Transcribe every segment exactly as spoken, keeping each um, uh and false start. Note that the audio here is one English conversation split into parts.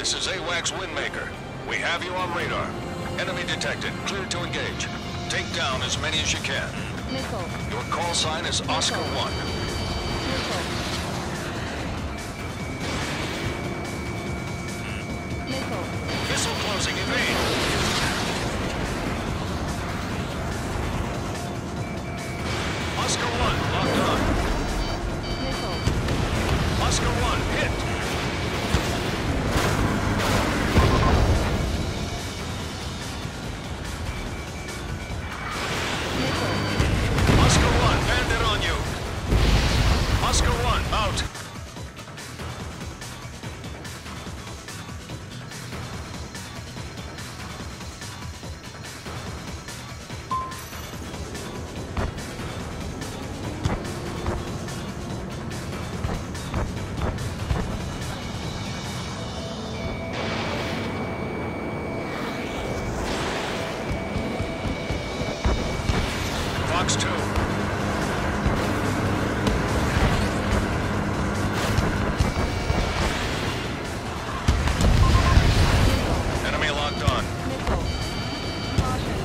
This is AWACS Windmaker. We have you on radar. Enemy detected. Clear to engage. Take down as many as you can. Missile. Your call sign is Oscar one. Missile. Missile. Missile closing. Evade. Oscar one, locked on. Missile. Oscar one, hit. Missile. Oscar one, bandit on you. Oscar one, out. Fox two. Enemy locked on. Missile. Caution.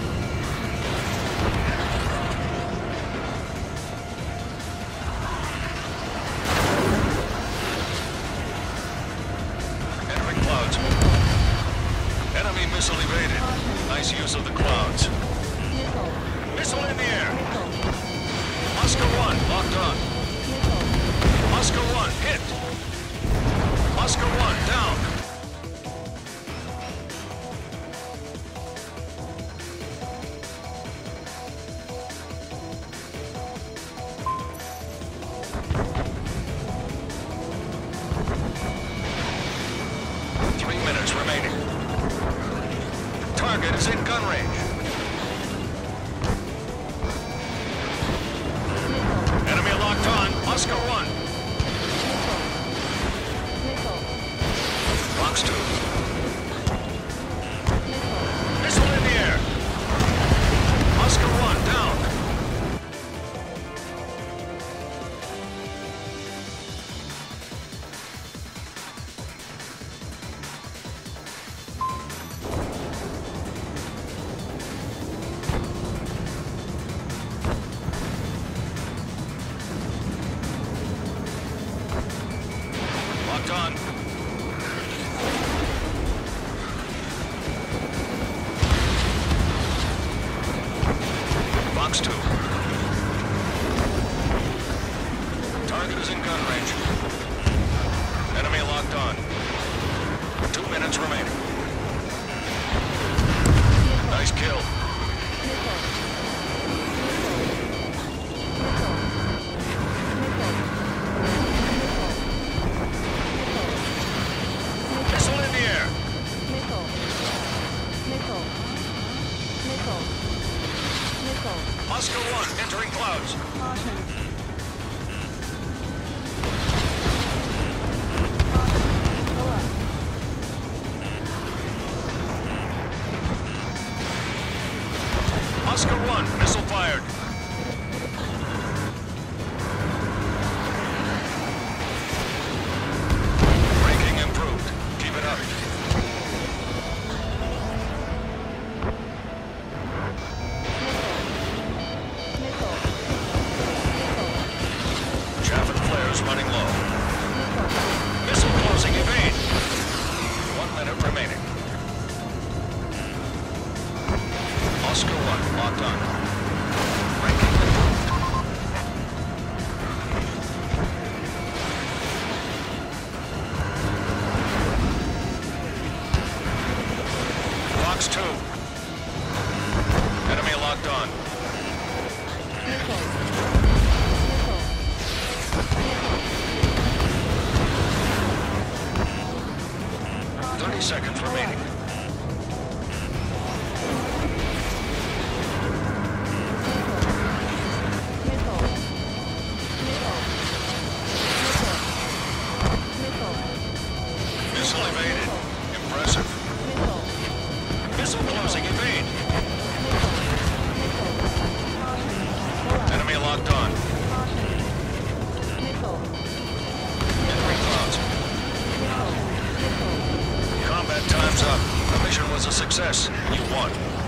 Entering clouds. Enemy missile evaded. Nice use of the clouds. Missile. Missile in the air. Missile. Oscar one, locked on. Missile. Oscar one, hit. Oscar one, down. Three minutes remaining. Target is in gun range. Enemy locked on. Oscar one. Missile. Fox two. Missile. Missile in the air. Oscar one, down. Locked on. Fox two. Target is in gun range. Enemy locked on. Two minutes remaining. Nice kill. Missile in the air. Missile. Missile. Missile. Missile. Oscar one entering clouds. Caution. Go up. Oscar one, missile fired. Braking improved. Keep it up. Missile. Chaff and flares running low. Missile. Missile closing, evade. One minute remaining. Oscar one, locked on. Braking improved. Fox two. Enemy locked on. Missile. Missile. Thirty seconds remaining. Missile. Missile. Missile. Missile evaded. Impressive. Missile. Missile closing, evade. Missile. Caution. Enemy locked on. Missile. Entering clouds. Missile. Missile. a success. You won.